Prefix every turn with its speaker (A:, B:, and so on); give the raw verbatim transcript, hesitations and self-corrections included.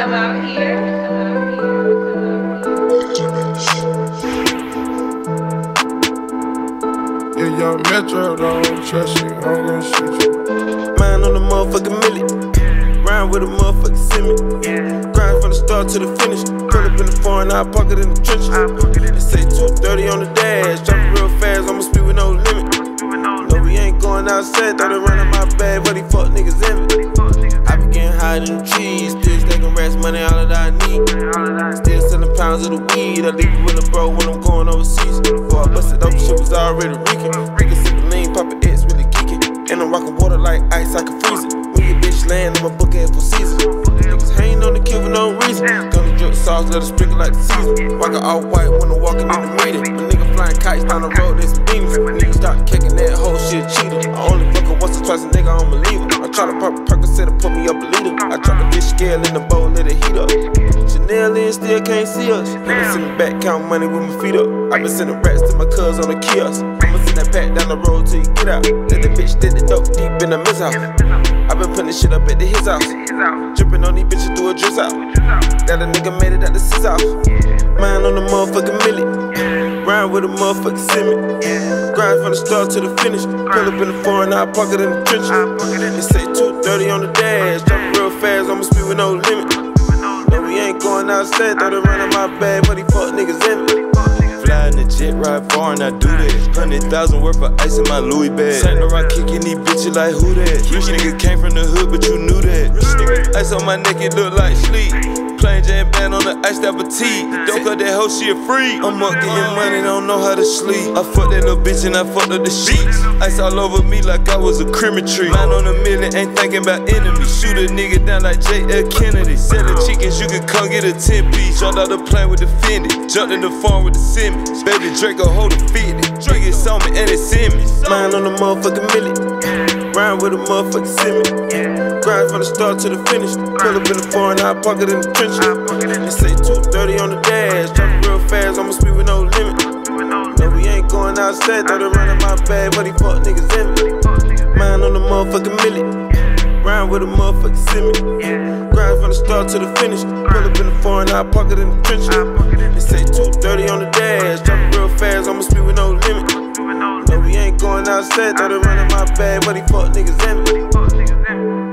A: come out here.
B: Yeah, young Metro, don't trust you, I'm gon' shoot you.
C: Mine on the motherfucking milli. Rhyme with a motherfucking semi. Grind from the start to the finish. Pull up in the foreign, I pocket in the trenches. They say two thirty on the dash. Drop it real fast, I'ma speed with no limit. No, we ain't going outside, thought it run in my bag, but these fuck niggas in it. I be getting high in the trees, still stacking rats, money, all that I need. Still selling pounds of the weed, I leave it with a bro when I'm going overseas. Before I busted up, shit was already reeking. Ricky sippin' lean, Papa X really geeking. And I'm rockin' water like ice, I can freeze it. When your bitch land, I'ma book it for season. Niggas hatin' on the kill for no reason. Gonna drip sauce, let it sprinkle like the season. Rockin' all white when I'm walking in the meeting. A nigga flying kites down the road, they some demons. Niggas start kicking that whole shit cheater. I only fuck her once or twice, a nigga, I'm a leaver. I try to pop a Percocet to put me up a liter. I drop a bitch scale in the bowl, let it heat up. Chanel in, still can't see us. Nigga sitting back, count money with my feet up. I been sending rats to my cuz on the kiosk. I'ma send that pack down the road till you get out. Let that bitch stick the dope deep in the miss house. I been putting this shit up at the his house. Drippin' on these bitches through a drizzle out. Got a nigga made it at the sis house. Mine on the motherfucking milli. Rhyme with a motherfucking semi. Grind from the start to the finish. Pull up in the foreign, I pocket in the trenches. They say two thirty on the dash. Drop it real fast, I'ma speed with no limit. No, we ain't going outside, thought it run in my bag, but these fuck niggas in it.
D: Fly in the jet, ride far and I do that. Hundred thousand worth of ice in my Louis bag. Saint Laurent kicking these bitches like who that? Rich nigga came from the hood, but you knew that. Ice on my neck, it look like sleep. Plain Jane band on the ice, that fatigue. Don't cut that hoe, she a freak. I'm up getting money, don't know how to sleep. I fucked that little bitch and I fucked up the sheets. Ice all over me like I was a Christmas tree. Mine on a million, ain't thinking about enemies. Shoot a nigga down like J F Kennedy. Selling chickens, you can come get a ten piece. Jumped out the plane with the Fendi. Jumped in the farm with the Simmons. Baby Draco hold a fifty. Drink it on me and it Simmons.
C: Mine on the motherfucking milli. Rhyme with a motherfucking semi. Grind from the start to the finish. Pull up in the foreign, I pocket in the trenches. They say two thirty on the dash. Drop it real fast, I'ma speed with no limit. No, we ain't going outside, thought it run in my bag, but these fuck niggas in it. Mine on the motherfucking milli. Rhyme with a motherfucking semi. Grind from the start to the finish. Pull up in the foreign, I pocket in the trenches. They say two thirty on the dash. Drop it real fast, I'ma speed with no limit. No, we ain't going outside, thought it run in my bag, but these fuck niggas in it.